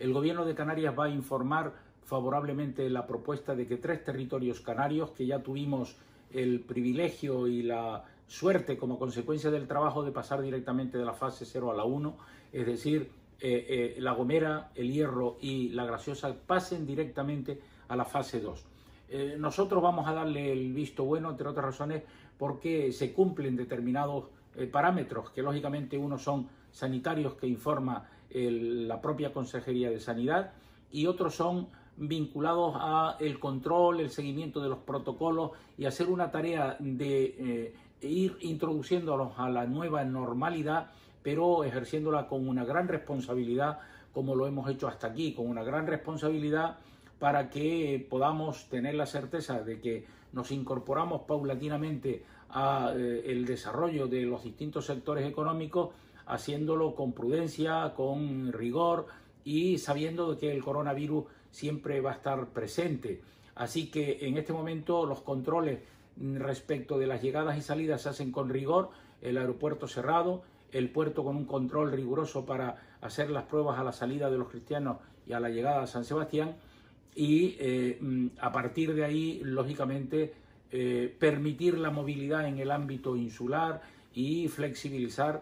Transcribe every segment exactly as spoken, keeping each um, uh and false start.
El Gobierno de Canarias va a informar favorablemente la propuesta de que tres territorios canarios, que ya tuvimos el privilegio y la suerte como consecuencia del trabajo de pasar directamente de la fase cero a la uno, es decir, eh, eh, La Gomera, El Hierro y La Graciosa, pasen directamente a la fase dos. Eh, nosotros vamos a darle el visto bueno, entre otras razones, porque se cumplen determinados eh, parámetros, que lógicamente unos son sanitarios que informa el, la propia Consejería de Sanidad, y otros son vinculados a el control, el seguimiento de los protocolos y hacer una tarea de eh, ir introduciéndolos a la nueva normalidad, pero ejerciéndola con una gran responsabilidad, como lo hemos hecho hasta aquí, con una gran responsabilidad para que podamos tener la certeza de que nos incorporamos paulatinamente al eh, desarrollo de los distintos sectores económicos, haciéndolo con prudencia, con rigor y sabiendo de que el coronavirus siempre va a estar presente. Así que en este momento los controles respecto de las llegadas y salidas se hacen con rigor, el aeropuerto cerrado, el puerto con un control riguroso para hacer las pruebas a la salida de los cristianos y a la llegada a San Sebastián, y eh, a partir de ahí, lógicamente, eh, permitir la movilidad en el ámbito insular y flexibilizar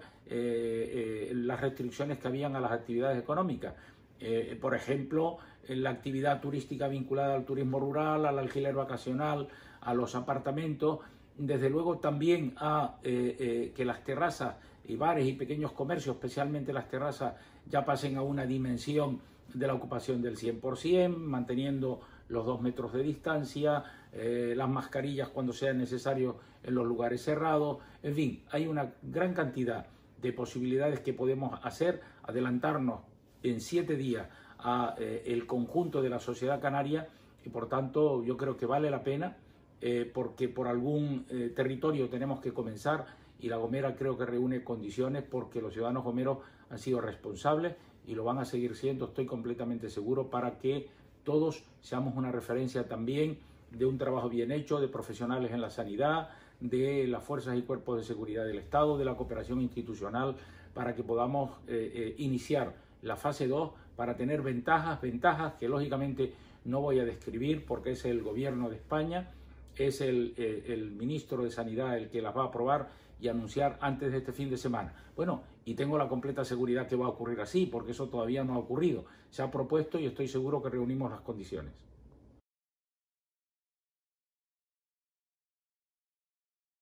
eh, eh, las restricciones que habían a las actividades económicas. Eh, por ejemplo, en la actividad turística vinculada al turismo rural, al alquiler vacacional, a los apartamentos, desde luego también a eh, eh, que las terrazas y bares y pequeños comercios, especialmente las terrazas, ya pasen a una dimensión de la ocupación del cien por ciento, manteniendo los dos metros de distancia, eh, las mascarillas cuando sea necesario en los lugares cerrados. En fin, hay una gran cantidad de posibilidades que podemos hacer, adelantarnos en siete días a eh, el conjunto de la sociedad canaria, y por tanto yo creo que vale la pena, eh, porque por algún eh, territorio tenemos que comenzar, y La Gomera creo que reúne condiciones porque los ciudadanos gomeros han sido responsables y lo van a seguir siendo, estoy completamente seguro, para que todos seamos una referencia también de un trabajo bien hecho, de profesionales en la sanidad, de las fuerzas y cuerpos de seguridad del Estado, de la cooperación institucional, para que podamos eh, eh, iniciar la fase dos para tener ventajas, ventajas que lógicamente no voy a describir porque es el Gobierno de España, es el, eh, el ministro de Sanidad el que las va a aprobar y anunciar antes de este fin de semana. Bueno, y tengo la completa seguridad que va a ocurrir así, porque eso todavía no ha ocurrido. Se ha propuesto y estoy seguro que reunimos las condiciones.